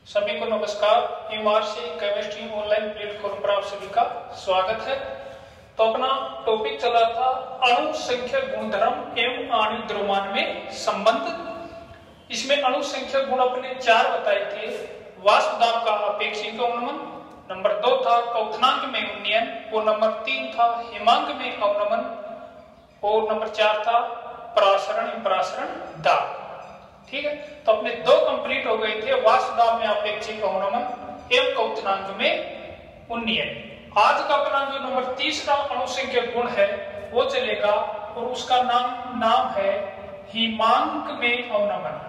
सभी को नमस्कार। एमआरसी केमिस्ट्री ऑनलाइन प्लेटफॉर्म पर आप सभी का स्वागत है। तो अपना टॉपिक चला था अणु संख्या गुणधर्म एवं आणविक द्रव्यमान में संबंध। इसमें अणु संख्या गुण अपने 4 बताए थे। वाष्प दाब का अपेक्षिक अवनमन, नंबर 2 था क्वथनांक में उन्नयन, और नंबर 3 था हिमांक में अवनमन, और नंबर 4 था परासरण दाब। ठीक है, तो अपने 2 कंप्लीट हो गए थे, वाष्प दाब में अपेक्षिक अवनमन एवं क्वथनांक में उन्नयन। आज का अपना जो नंबर 3 अणु संख्या गुण है वो चलेगा, और उसका नाम है हिमांक में अवनमन।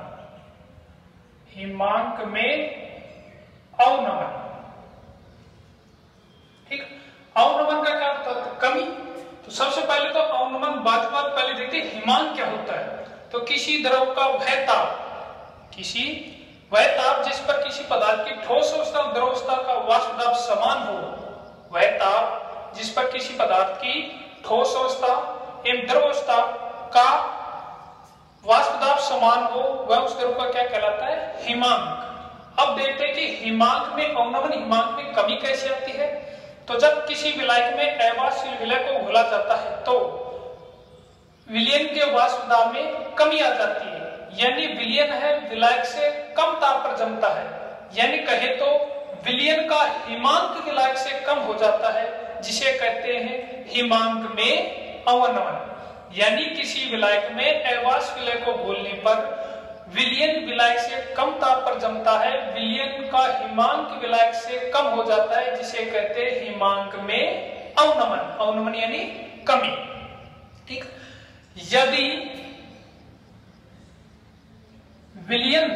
हिमांक में अवनमन। ठीक, अवनमन का क्या अर्थ है? कमी। तो सबसे पहले तो अवनमन बात पहले देखते हिमांक क्या होता है। तो किसी द्रव का वह ताप जिस पर किसी पदार्थ की ठोस अवस्था और द्रव अवस्था का वाष्प दाब समान हो, वह ताप जिस पर किसी पदार्थ की ठोस अवस्था एवं द्रव अवस्था का वाष्प दाब समान हो, वह उस द्रव का क्या कहलाता है? हिमांक। अब देखते हैं कि हिमांक में अवनमन, हिमांक में कमी कैसे आती है। तो जब किसी विलायक में अवाष्पशील विलय को घोला जाता है तो विलयन के वाष्प दाब में कमी आ जाती है, यानी विलयन है विलायक से कम ताप पर जमता है, यानी कहे तो विलयन का हिमांक विलायक से कम हो जाता है, जिसे कहते हैं हिमांक में अवनमन। यानी किसी विलायक में अवाष्प विलय को घोलने पर विलयन विलायक से कम ताप पर जमता है, विलयन का हिमांक विलायक से कम हो जाता है, जिसे कहते हैं हिमांक में अवनमन। अवनमन यानी कमी। ठीक, यदि विलयन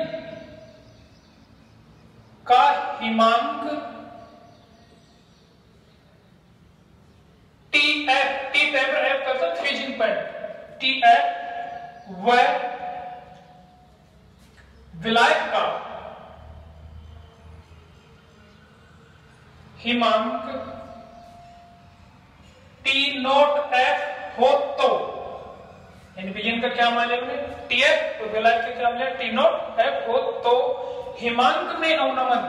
का हिमांक TF का फ्रीजिंग पॉइंट TF वह विलायक का हिमांक T0F हो तो, यानी विलयन का क्या मान लिया TF, तो विलायक का क्या मान लिया T0F हो तो हिमांक में अवनमन,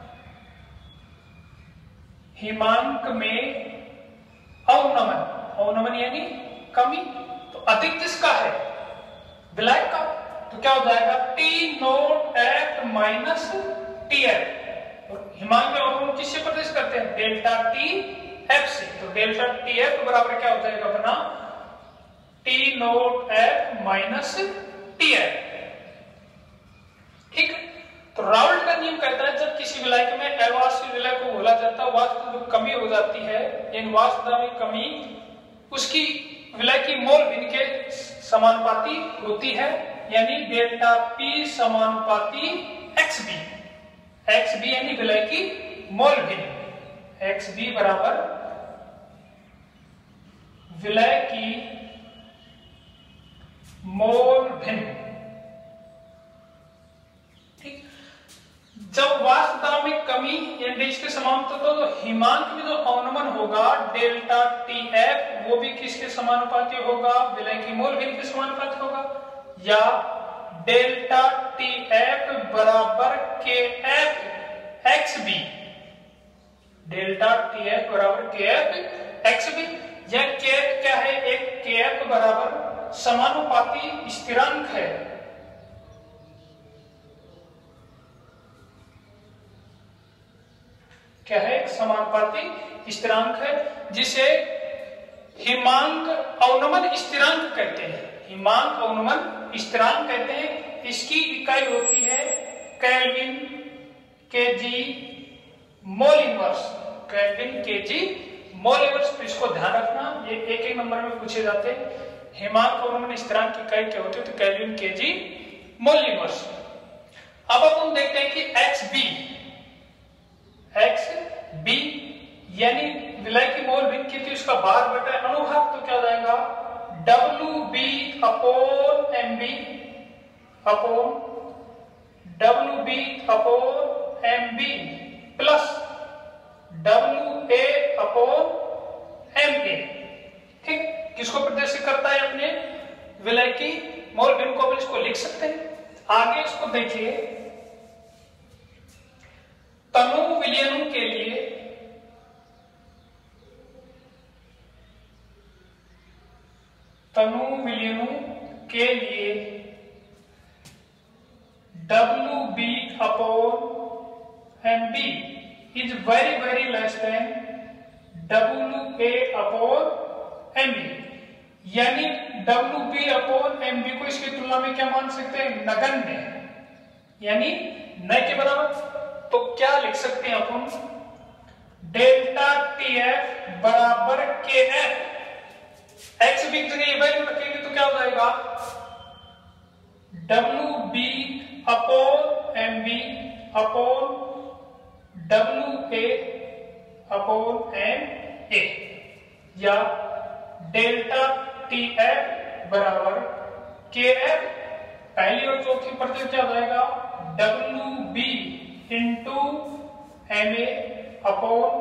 हिमांक में अवनमन, अवनमन यानी कमी, तो अधिक किसका है? विलायक का। तो क्या हो जाएगा? T0F minus TF। और हिमांक में अवनमन किससे प्रदर्शित करते हैं? डेल्टा TF से। तो डेल्टा TF बराबर क्या हो जाएगा अपना? T0F minus TF। ठीक, तो राउल्ट का नियम कहता है जब किसी विलायक में अवाष्पशील विलय को घोला जाता है, वाष्प में कमी हो जाती है, इन वाष्प दाब में कमी उसकी विलय की मोल भिन्न के समानुपाती होती है, यानी डेल्टा P समानुपाती XB। XB यानी विलय की मोल भिन्न। XB बराबर विलय की मोल भिन्न। ठीक, जब वाष्प दाब में कमी यानी इसके समानुपाती तो हिमांक में जो अवनमन होगा डेल्टा TF वो भी किसके समानुपाती होगा? विलय की मोल भिन्न के समानुपाती होगा, या डेल्टा TF बराबर KF XB। डेल्टा TF बराबर KF XB, यह KF क्या है? एक KF बराबर समानुपाती स्थिरांक है। क्या है? एक समानुपाती स्थिरांक है, जिसे हिमांक अवनमन स्थिरांक कहते हैं। हिमांक अवनमन स्थिरांक कहते हैं। इसकी इकाई होती है kelvin KG mole inverse. Kelvin KG mole inverse. तो इसको ध्यान रखना, ये एक नंबर में पूछे जाते हैं। हिमांक अवनमन स्थिरांक की इकाई क्या होती है? तो केल्विन केजी मोल इनवर्स। अब हम देखते हैं कि XB यानी विलय की मोल भिन्न की थी, उसका भार बटा अनुभाग, तो क्या हो जाएगा? WB upon MB upon WB upon MB plus WA upon MA। ठीक, किसको प्रदर्शित करता है? अपने विलय की मोल भिन्न को। इसको लिख सकते हैं। आगे इसको देखिए, तनु विलयनों के लिए WB upon MB is very less than WA upon MB, यानी WB upon MB को इसकी तुलना में क्या मान सकते हैं? नगण्य, यानी न के बराबर। तो क्या लिख सकते हैं अपन? डेल्टा TF बराबर KF, x भी जगह वैल्यू रखेंगे तो क्या हो जाएगा? WB upon MB upon WA upon MA, या डेल्टा TF बराबर KF, पहली और चौथी पद्धति क्या हो जाएगा? WB into MA upon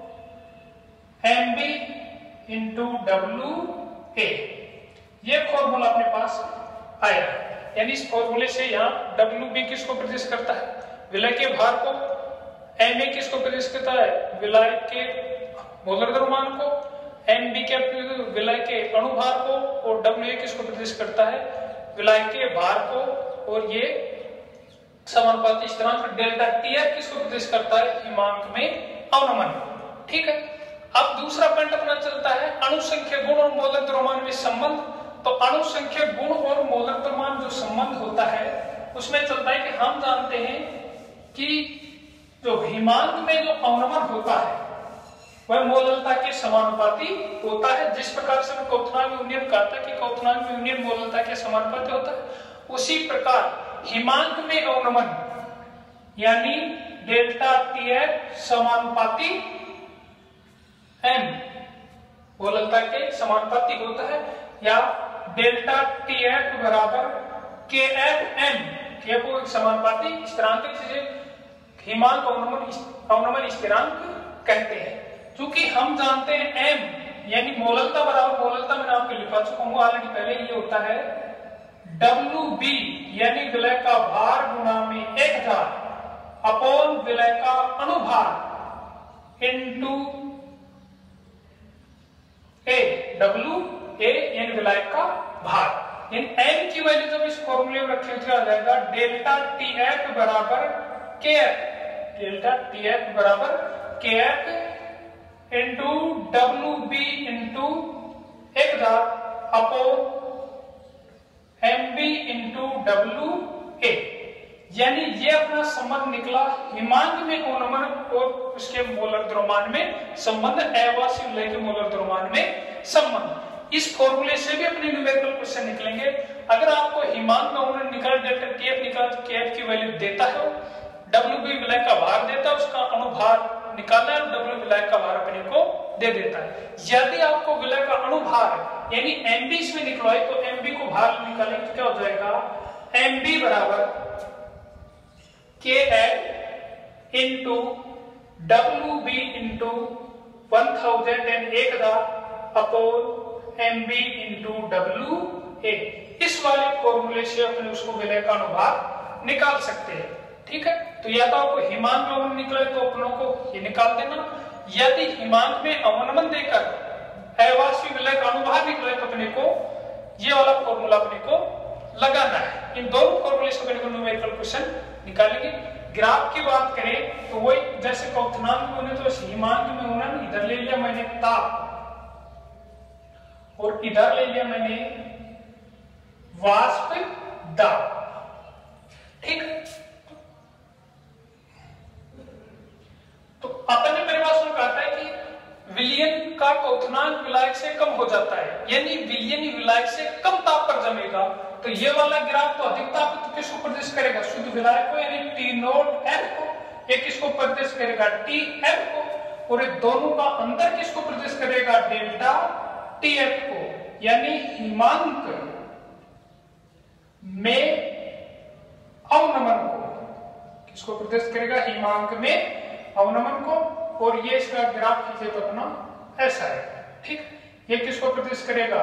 MB into WA। ये फॉर्मूला अपने पास आया, यानी इस फॉर्मूले से यहाँ WB किसको प्रदर्शित करता है? विलय के भार को। MA किसको प्रदर्शित करता है? विलय के मोलर द्रव्यमान को। MB के विलय के अणुभार को। और WA किसको प्रदर्शित करता है? विलय के भार को। और ये समानुपाती स्थिरांक डेल्टा TF किसको प्रदर्शित करता है? हिमांक में अवनमन। ठीक है, अब दूसरा पॉइंट अपना चलता है अणु संख्या गुण और मोलर द्रव्यमान में संबंध। तो अणु संख्या गुण और मोलर द्रव्यमान जो संबंध होता है उसमें चलता है कि हम जानते हैं कि जो हिमांक में जो अवनमन होता है वह मोलरता के समानुपाती होता है। जिस प्रकार से मैं क्वथनांक यूनियन कहा था कि क्वथनांक यूनियन मोलरता के समानुपाती होता है, उसी प्रकार हिमांक में अवनमन यानी डेल्टा TF समानुपाती M मोलरता के समानुपाती होता है, या डेल्टा TF बराबर KFM, KF को एक समानुपाती स्थिरांक जिसे हिमांक अवनमन स्थिरांक कहते हैं। क्योंकि हम जानते हैं M यानी मोलरता बराबर मोलरता मैंने आपको लिखा चुका हूं ऑलरेडी पहले, ये होता है WB यानी विलय का भार गुणा में 1000 अपॉन विलय का अणुभार इंटू A, WA यानी विलय का भार। इन M की वैल्यू जब इस फॉर्मूले में रखें तो आ जाएगा डेल्टा TF बराबर KF, डेल्टा TF बराबर KF into WB into 1000 upon MB into WA, यानी ये अपना संबंध निकला हिमांक में अवनमन और उसके मोलर द्रव्यमान में संबंध, अवासी विलय के मोलर द्रव्यमान में संबंध। इस फॉर्मूले से भी अपने न्यूमेरिकल क्वेश्चन निकलेंगे। अगर आपको हिमांक में अवनमन निकाल डेल्टा TF निकाल KF की वैल्यू देता है, WB विलय का भार देता है, उसका अणुभार निकालना है, W विलय का भार अपने को दे देता है। यदि आपको विलय का अणुभार यानी MB इसमें निकलवाए तो MB को भार निकालेंगे तो क्या हो जाएगा? MB बराबर KF into WB into 1001 upon MB into WA। इस वाले फॉर्मूले से अपने उसको विलय का अणुभार निकाल सकते हैं। ठीक है, तो या तो आपको हिमांक में अवनमन निकले तो अपनों को ये निकाल देना, यदि हिमांक में अवनमन देकर अवासी विलय का अणुभार निकले तो अपने को ये वाला फॉर्मूला अपने को लगाना है। इन दोनों फॉर्मूले से अपने को न्यूमेरिकल क्वेश्चन निकालेंगे। ग्राफ की बात करें तो वही जैसे क्वथनांक में होने तो हिमांक में होना, इधर ले लिया मैंने ताप और इधर ले लिया मैंने वाष्प दाब। ठीक, तो अपन ने परिभाषा में कहा था कि विलयन का क्वथनांक विलायक से कम हो जाता है, यानी विलयन विलायक से कम ताप पर जमेगा। तो ये वाला ग्राफ तो अधिक ताप तो किसको प्रदर्शित करेगा? शुद्ध विलायक को यानी T0F को। ये किसको प्रदर्शित करेगा? TF को। और ये दोनों का अंतर किसको प्रदर्शित करेगा? डेल्टा TF को, यानी हिमांक में अवनमन को। किसको प्रदर्शित करेगा? हिमांक में अवनमन को। और ये इसका ग्राफ खींचे तो अपना ऐसा है। ठीक, ये किसको प्रदर्शित करेगा?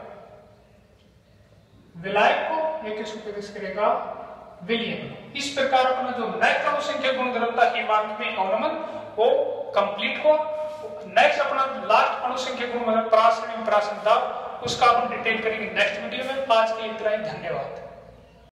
विलायक को। ये किसको प्रदर्शित करेगा? विलयन को। इस प्रकार अपना जो नेक्स्ट अणु संख्या गुणधर्मता हिमांक में अवनमन वो कंप्लीट हुआ। नेक्स्ट अपना लास्ट अणु संख्या गुण परासरण दाब उसका हम डिटेल करेंगे नेक्स्ट वीडियो में। आज के लिए इतना ही, धन्यवाद।